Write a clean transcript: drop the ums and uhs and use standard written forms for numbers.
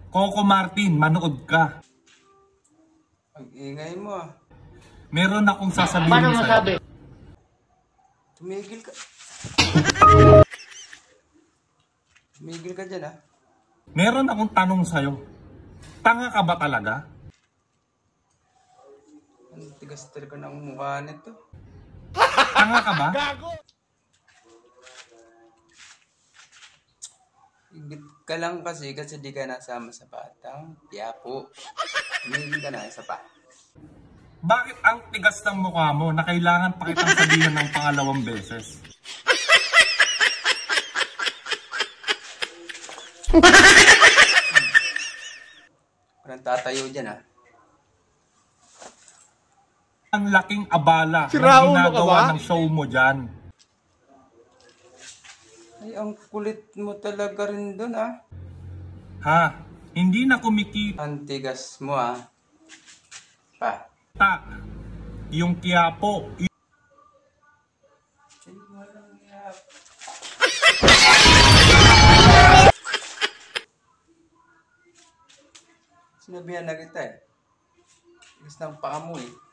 Coco Martin, manood ka. Ang ingay mo ah. Meron akong sasabihin Paano sa'yo. masabi? Tumigil ka. Tumigil ka dyan ah. Meron akong tanong sa'yo. Tanga ka ba talaga? Ang tigas talaga ng mukha nito. Tanga ka ba? Igit ka lang kasi di ka nasama sa batang Quiapo. Tumigil ka na, isa pa. Bakit ang tigas ng mukha mo na kailangan pa kitang sabihin ng pangalawang beses? Parang tatayo dyan ah. Ang laking abala Si na Raul, ginagawa ka ba? ng show mo dyan. Ay, ang kulit mo talaga rin dun ah. Ha? Hindi na kumikita Ang tigas mo ah. Pa. yung Quiapo. Ay, walang yap. Sinabihan na kita eh. Tigas ng paa mo eh.